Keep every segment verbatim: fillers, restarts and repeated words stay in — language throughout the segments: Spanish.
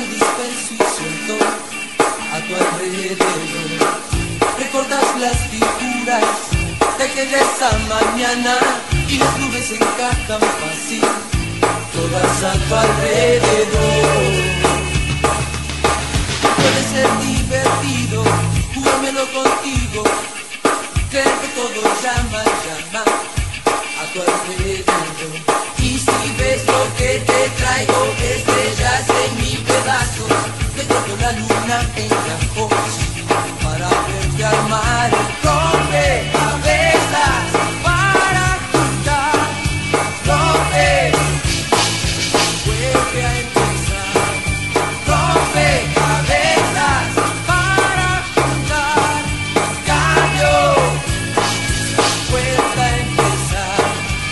disperso y suelto a tu alrededor. Recortas las figuras de aquella mañana y las nubes encajan fácil, todas a tu alrededor. Puede ser divertido jugármelo contigo, creer que todo llama, llama a tu alrededor. Y si ves lo que te traigo, estrellas en mil pedazos, te traigo la luna en ojos para verte armar el rompecabezas, para juntar, rompe, vuelve a empezar, rompecabezas, para juntar, cambio, vuelve a empezar.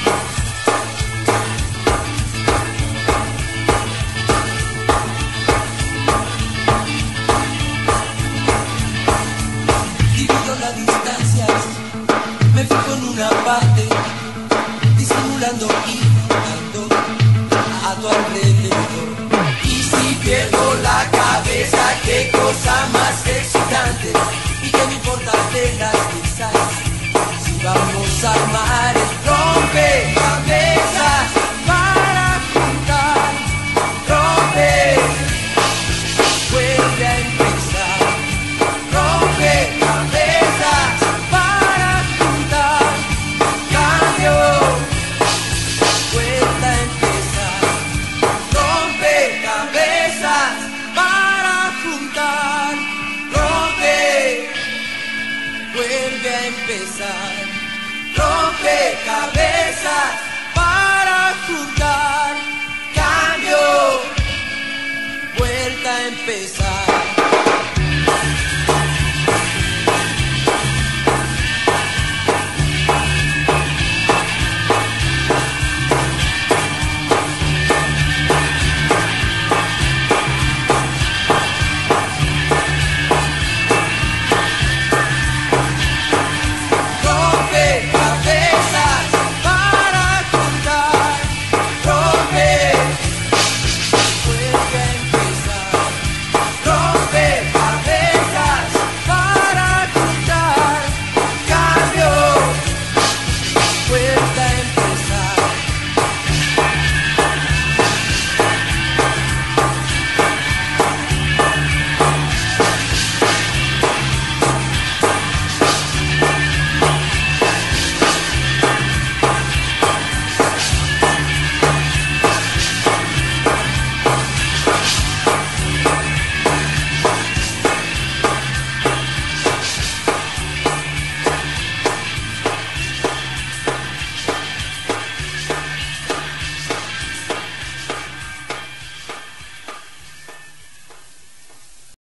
Divido las distancias, me fijo en una parte, disimulando y jugando a tu alrededor. Y si pierdo la cabeza, qué cosa más excitante, y qué me importa de las risas, si vamos a armar el rompecabezas para juntar, rompe, vuelve a empezar, rompecabezas para juntar, cambio, vuelta a empezar, rompecabezas para juntar, rompe, vuelve a empezar, rompecabezas para juntar, cambio, vuelta a empezar.